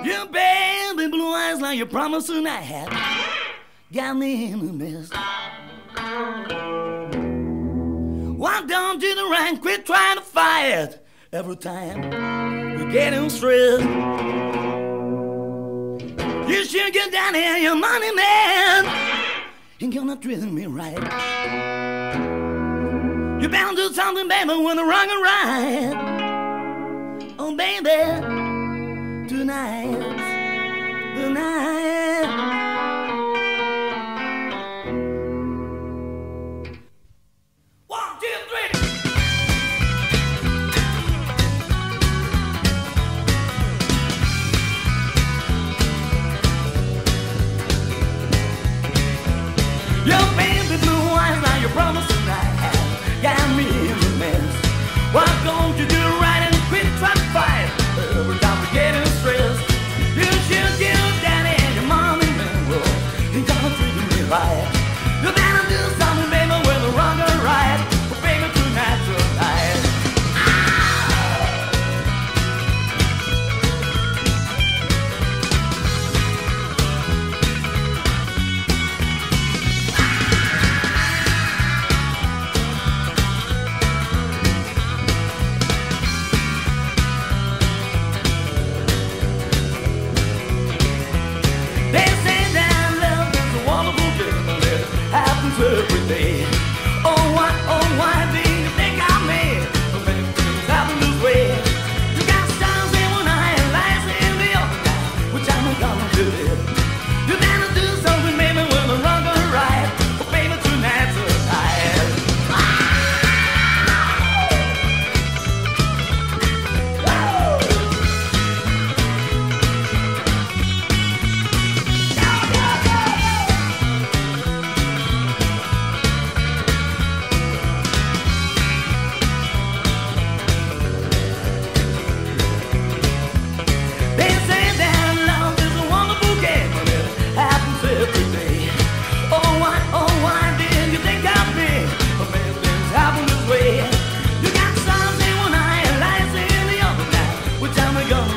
Your baby blue eyes like you promised and I had got me in a mess. Why don't you do right? Quit trying to fight every time we're getting stressed. You should get down here, your money man ain't gonna treat me right. You better do something, baby, when the wrong and right. Oh, baby, tonight. One, two, three. Your baby blue eyes like your promise tonight got me in the mess. Why don't you do right and quit trying to fight every time we're getting stressed? You should give daddy and your mom and me, well, ain't gonna treat me right. You better do something, baby, with the wrong or right. But baby, tonight's your night. They say that love is a wonderful game, and it happens every day. Oh why do you think I'm made to make things happen this way? You got stars in one eye and lights in the other eye, which I'm gonna do it. You better do something, baby, with the wrong or right. But baby, tonight's the night. They say that love is a wonderful game, and it happens every day. Oh why did you think of me? But maybe things happen this way. You got stars in one eye and lights in the other now. Which time we gonna